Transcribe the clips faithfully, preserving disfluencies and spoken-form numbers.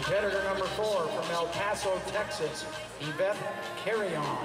Competitor number four from El Paso, Texas, Yvette Carrion.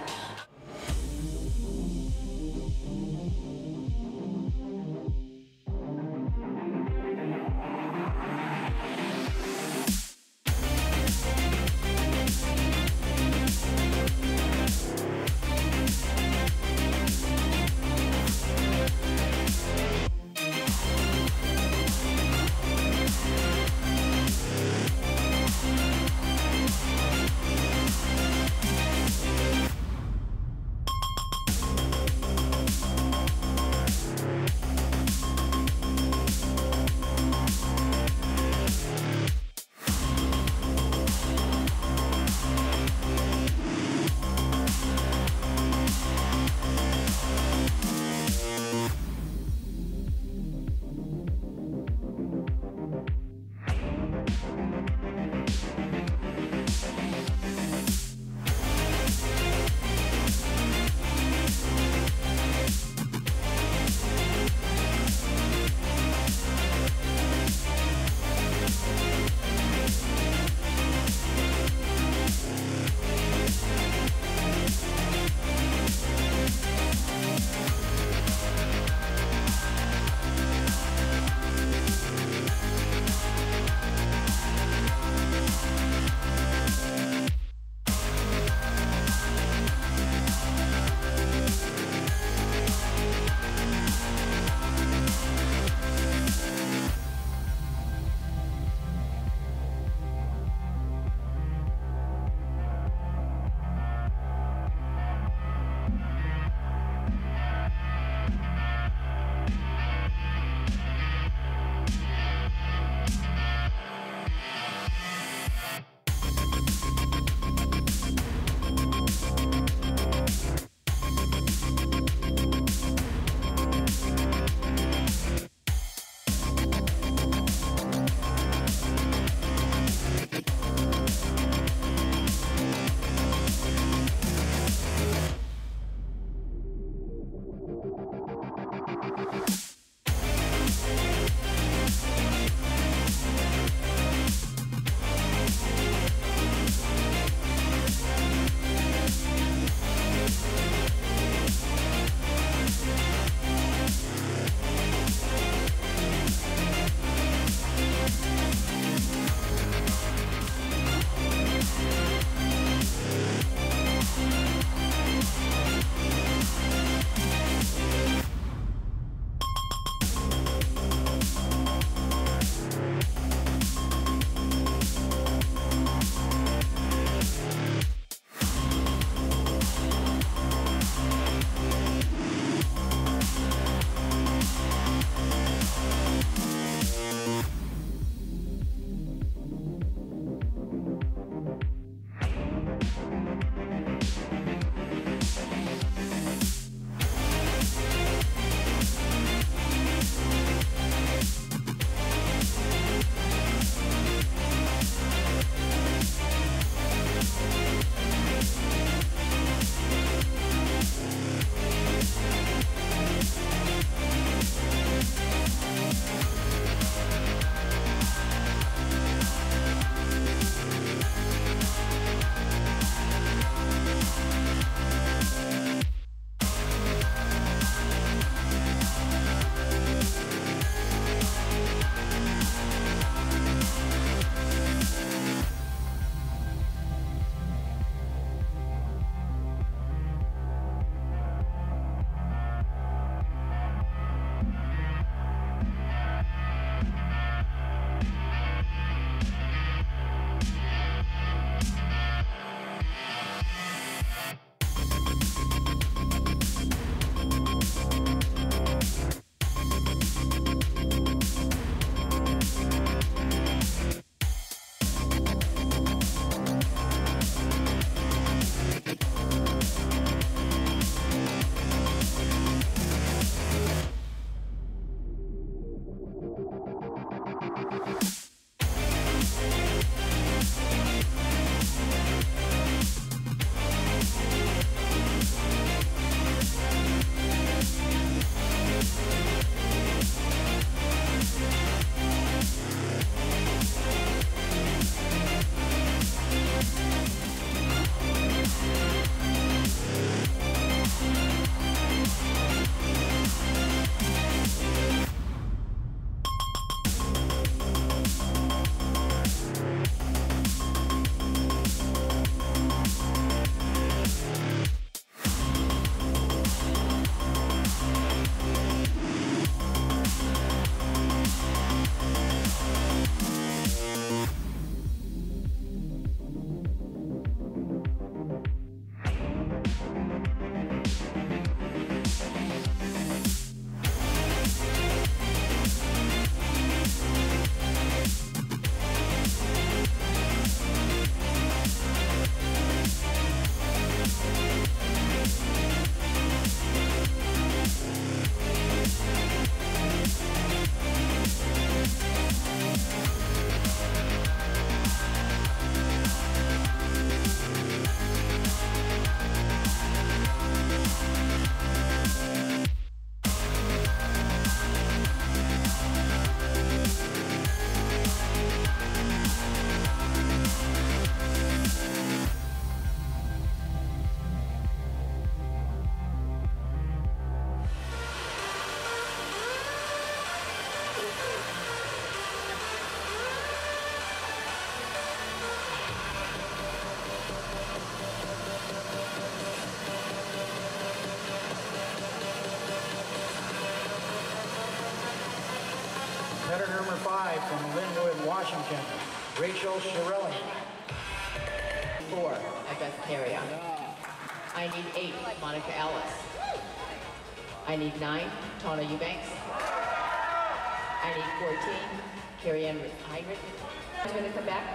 five from Linwood, Washington, Rachel Shirelli. Four, Yvette Carrion. I need eight, Monica Ellis. I need nine, Tana Eubanks. I need fourteen, Carrie Ann Heinrich. I'm gonna come back.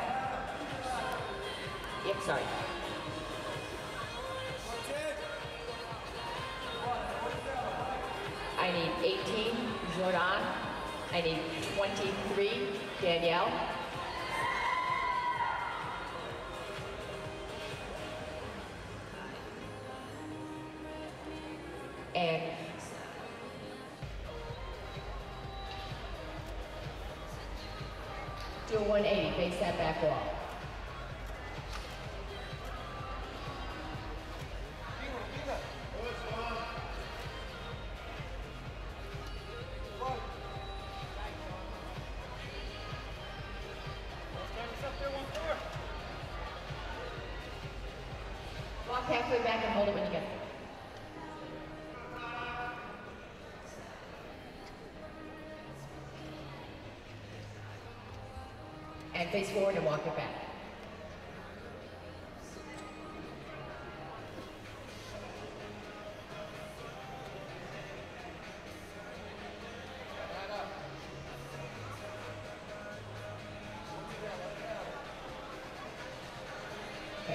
Yep, sorry. I need eighteen, Jordan. I need twenty-three, Danielle. And do a one eighty, face that back wall. Walk halfway back and hold it when you get there. And face forward and walk it back. Okay.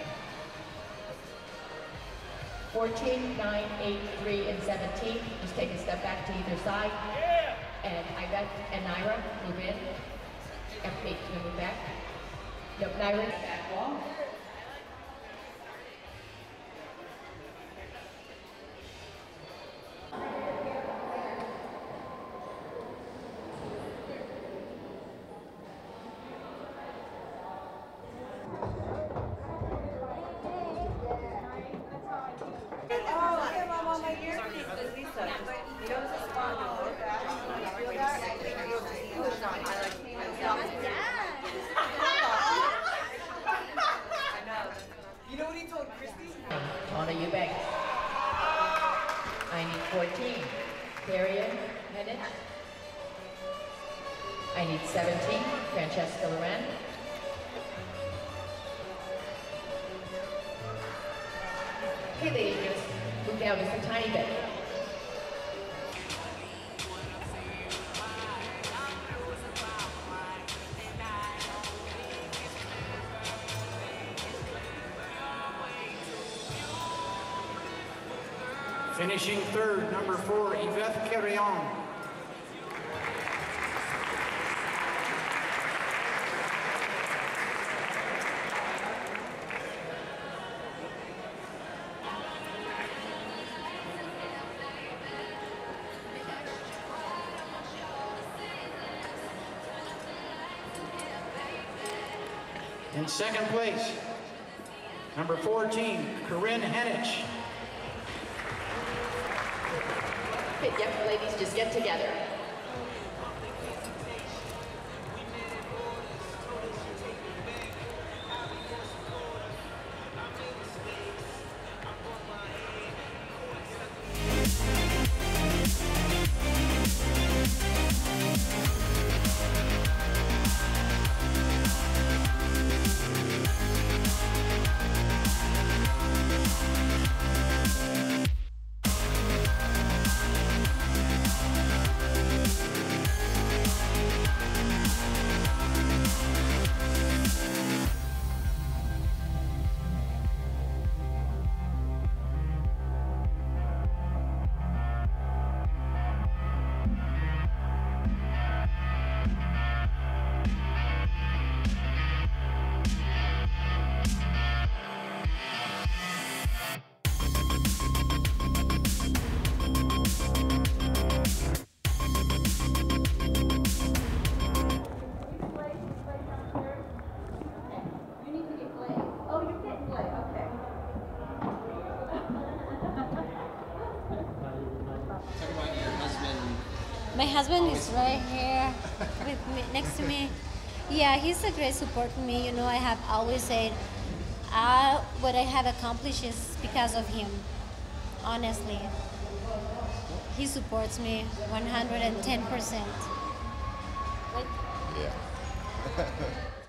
fourteen, nine, eight, three, and seventeen. Just take a step back to either side. Yeah. And Yvette and Naira move in. F eight to move back. Nope, Naira, back wall. You know what he told Christy? Tana Eubanks. I need fourteen. Darian Bennett. I need seventeen. Francesca Loren. Okay, ladies, we're gonna move down just a tiny bit. Finishing third, number four, Yvette Carrion. In second place, number fourteen, Corinne Henich. Okay, yep, ladies, just get together. My husband is right here with me, next to me. Yeah, he's a great support for me. You know, I have always said, uh, what I have accomplished is because of him. Honestly, he supports me one hundred ten percent. Yeah.